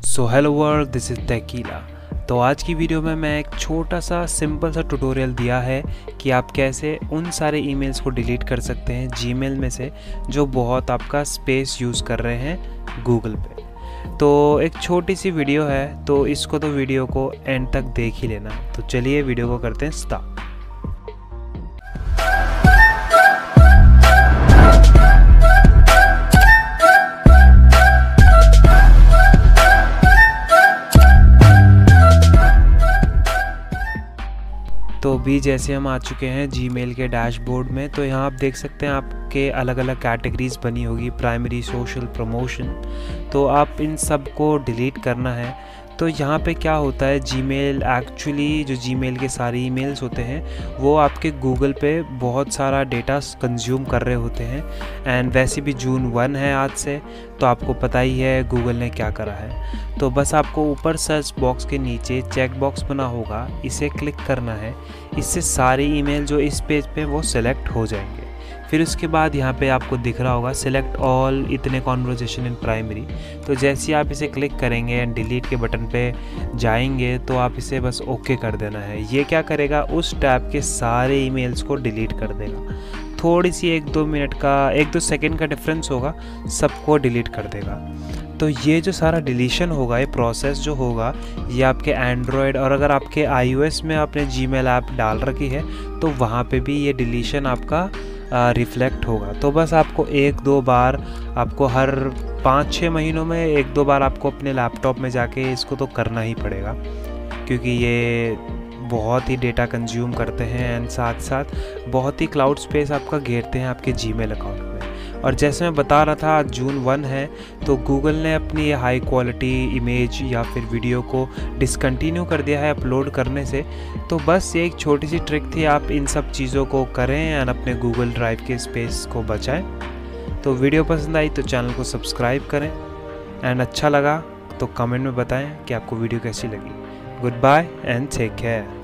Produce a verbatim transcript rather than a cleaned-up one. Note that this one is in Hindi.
So hello world, this is Tequila. तो आज की वीडियो में मैं एक छोटा सा सिंपल सा ट्यूटोरियल दिया है कि आप कैसे उन सारे ईमेल्स को डिलीट कर सकते हैं जीमेल में से जो बहुत आपका स्पेस यूज़ कर रहे हैं गूगल पे। तो एक छोटी सी वीडियो है, तो इसको तो वीडियो को एंड तक देख ही लेना। तो चलिए वीडियो को करते हैं स्टार्ट। तो अभी जैसे हम आ चुके हैं जीमेल के डैशबोर्ड में, तो यहाँ आप देख सकते हैं आपके अलग अलग कैटेगरीज बनी होगी, प्राइमरी, सोशल, प्रमोशन। तो आप इन सब को डिलीट करना है। तो यहाँ पे क्या होता है, जीमेल एक्चुअली जो जीमेल के सारे ईमेल्स होते हैं वो आपके गूगल पे बहुत सारा डेटा कंज्यूम कर रहे होते हैं। एंड वैसे भी जून वन है आज से, तो आपको पता ही है गूगल ने क्या करा है। तो बस आपको ऊपर सर्च बॉक्स के नीचे चेक बॉक्स बना होगा, इसे क्लिक करना है। इससे सारे ईमेल जो इस पेज पे वो सिलेक्ट हो जाएंगे। फिर उसके बाद यहाँ पे आपको दिख रहा होगा सिलेक्ट ऑल इतने कॉन्वर्जेशन इन प्राइमरी। तो जैसे ही आप इसे क्लिक करेंगे एंड डिलीट के बटन पे जाएंगे तो आप इसे बस ओके कर देना है। ये क्या करेगा, उस टैब के सारे ईमेल्स को डिलीट कर देगा। थोड़ी सी एक दो मिनट का एक दो सेकेंड का डिफरेंस होगा, सबको डिलीट कर देगा। तो ये जो सारा डिलीशन होगा, ये प्रोसेस जो होगा, ये आपके एंड्रॉयड और अगर आपके आईओएस में आपने जीमेल ऐप डाल रखी है तो वहाँ पे भी ये डिलीशन आपका रिफ्लेक्ट होगा। तो बस आपको एक दो बार, आपको हर पाँच छः महीनों में एक दो बार आपको अपने लैपटॉप में जाके इसको तो करना ही पड़ेगा, क्योंकि ये बहुत ही डेटा कंज्यूम करते हैं एंड साथ साथ बहुत ही क्लाउड स्पेस आपका घेरते हैं आपके जीमेल अकाउंट में। और जैसे मैं बता रहा था, जून वन है, तो गूगल ने अपनी ये हाई क्वालिटी इमेज या फिर वीडियो को डिसकंटिन्यू कर दिया है अपलोड करने से। तो बस ये एक छोटी सी ट्रिक थी, आप इन सब चीज़ों को करें एंड अपने गूगल ड्राइव के स्पेस को बचाएं। तो वीडियो पसंद आई तो चैनल को सब्सक्राइब करें एंड अच्छा लगा तो कमेंट में बताएं कि आपको वीडियो कैसी लगी। Good bye and take care.